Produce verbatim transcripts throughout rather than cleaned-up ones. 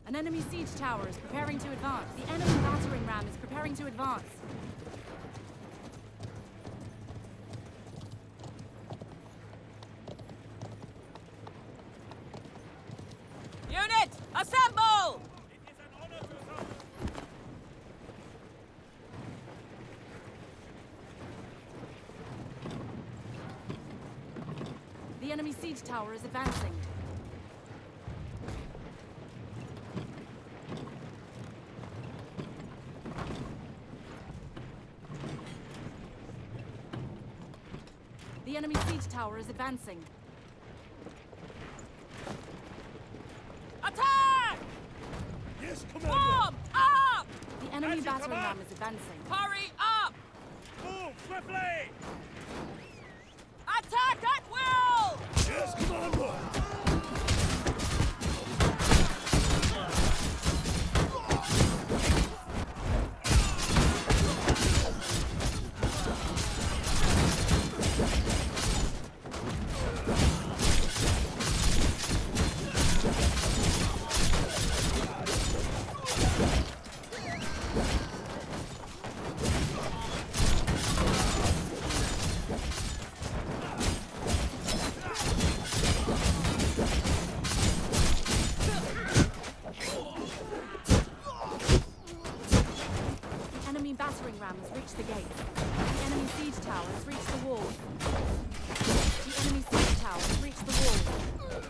An enemy siege tower is preparing to advance. The enemy battering ram is preparing to advance. Unit, assemble! It is an honor to serve. The enemy siege tower is advancing. The enemy siege tower is advancing. Attack! Yes, Commander! Form up! The enemy As you battering command. ram is advancing. Hurry up! Move swiftly! Attack at will! Yes, Commander! Enemy battering ram has reached the gate. The enemy siege tower has reached the wall. The enemy siege tower has reached the wall.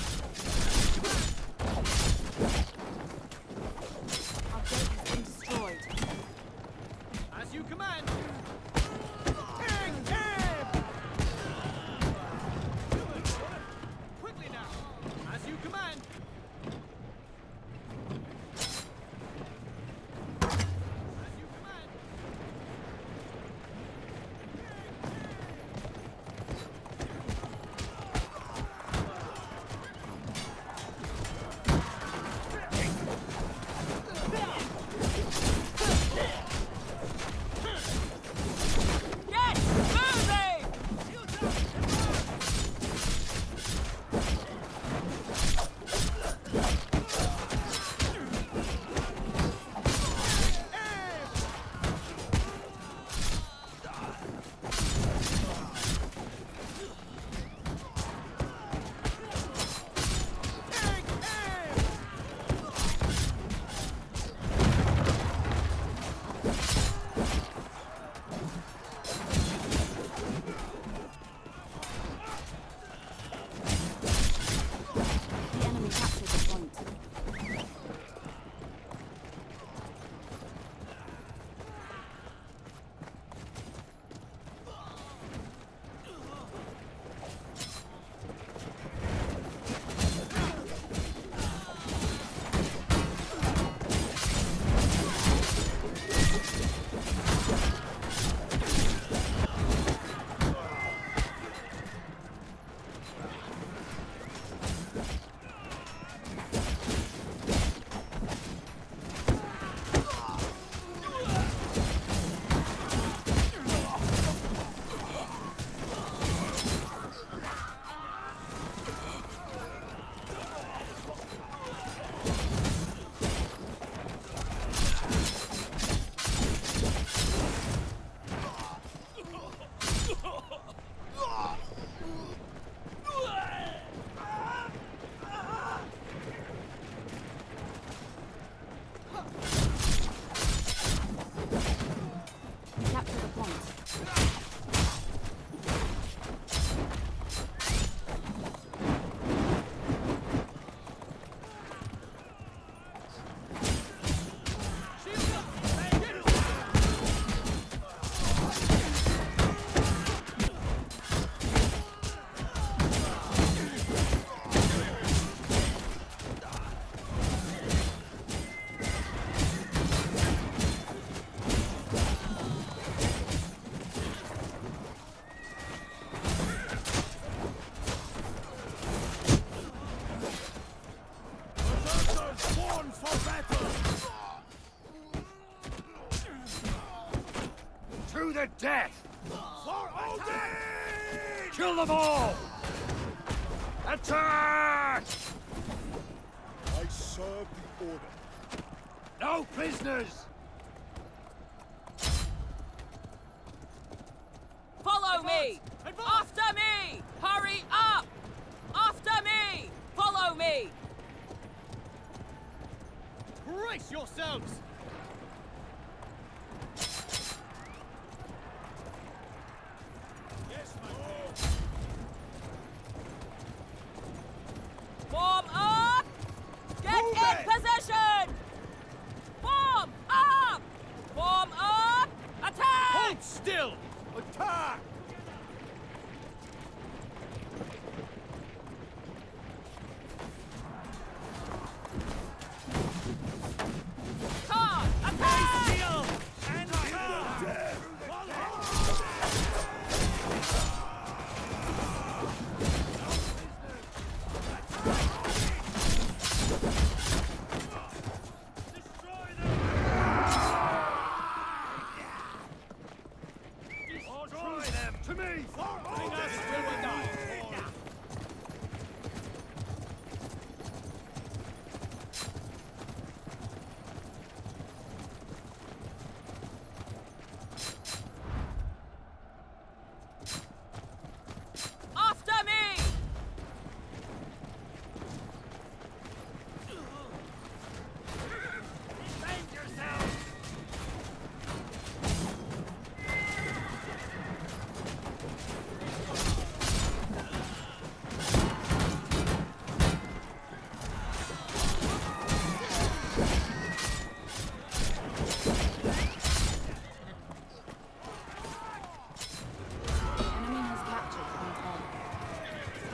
Our gate has been destroyed. As you command! Quickly now! As you command! As you command! Get moving! The enemy captured the point. Capture the point. Born for battle! To the death! For Odin! Kill them all! Attack! I serve the order. No prisoners! Advance! Follow me! Advance! After me! Hurry up! After me! Follow me! Brace yourselves! Yes, my lord. Form up! Get Move in it! position! Form up! Form up! Attack! Hold still! Attack! Charge! Attack! Steel! And attack! Destroy them! Destroy them! To me! Bring us till we die! After me! Defend yourselves! The enemy has captured point A.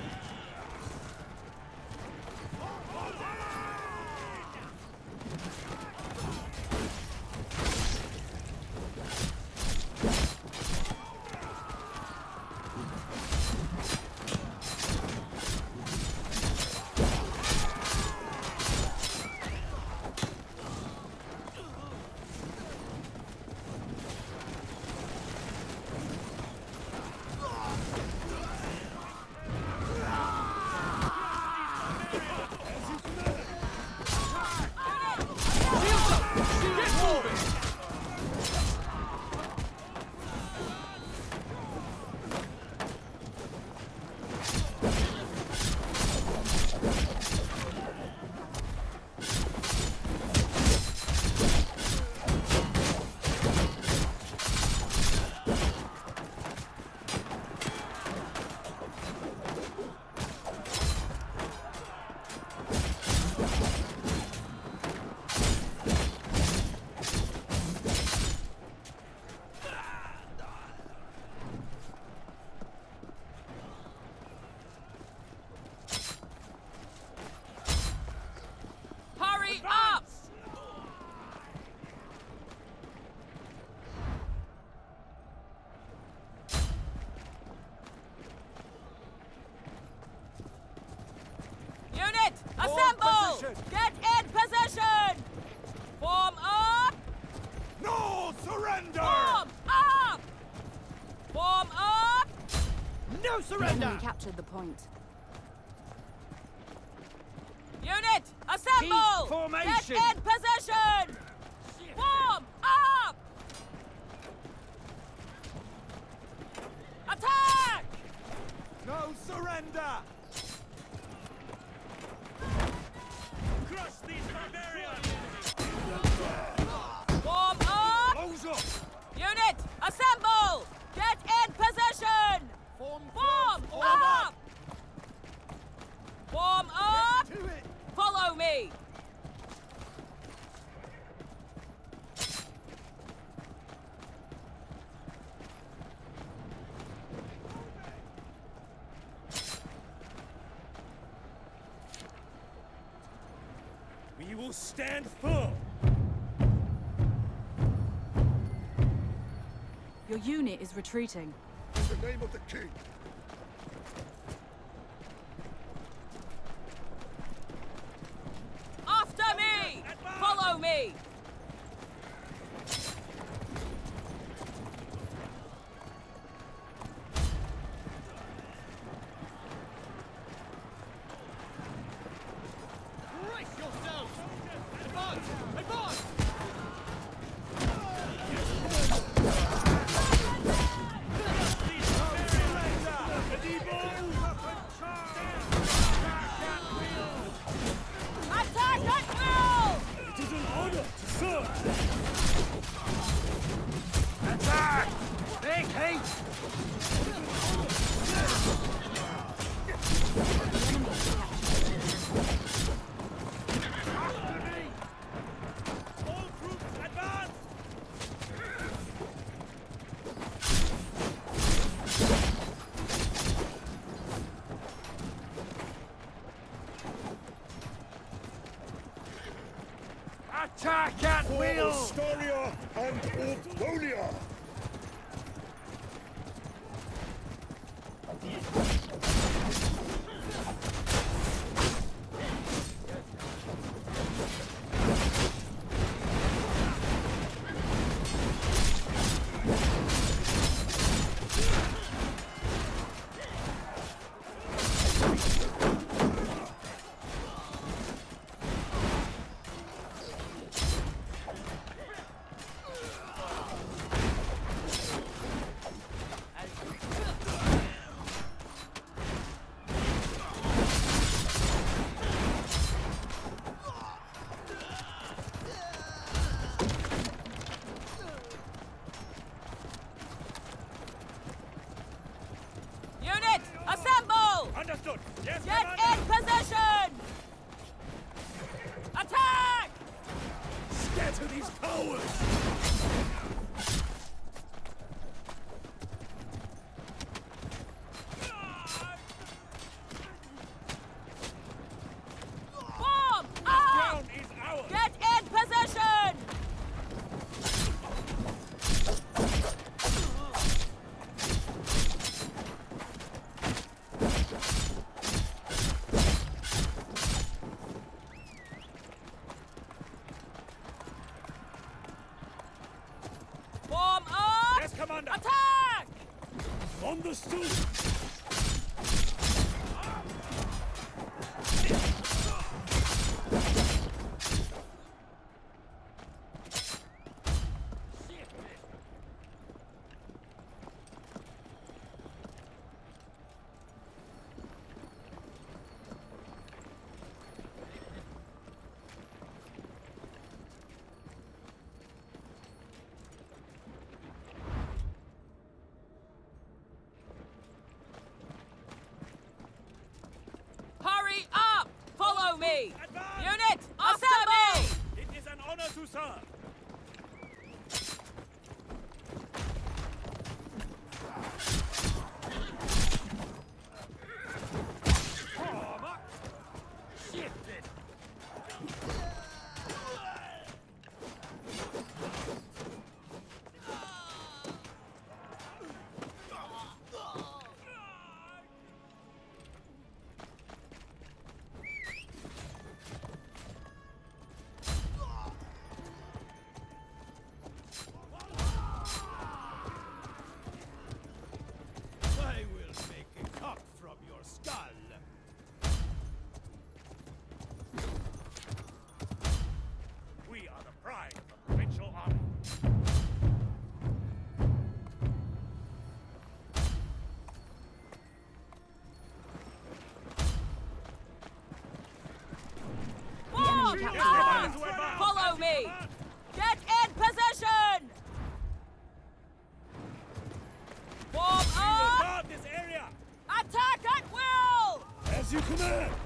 Get moving! Hurry up! Unit, assemble! position. Get in position! Form up! No surrender! Form up! Form up! No The surrender! enemy captured the point. Unit, assemble! Keep formation. Get in position! Form up! Attack! No surrender! Crush these barbarians! Form up! Close up! Unit, assemble! Get in position! Form Form close, up! Form up! To it! Follow me! We will stand firm! Your unit is retreating. In the name of the king! After me! Follow me! Brace yourselves! Advance! Advance! Attack at For will! Astoria and Ortholia! Unit, assemble! Understood! Yes, Get Commander! in position! Attack! Scatter these cowards! Form up! Ground is ours! Get in position! Form up! Yes, Commander! Attack! Understood! Hurry up! Follow me! Advance! Unit, after me! It is an honor to serve! Form up! Shifted! I will make a cup from your skull! We are the pride of the provincial army. Form enemy Yes, up! Commander, to advance! Follow me! Get in position! Form We will up! guard this area! Attack at will! As you command!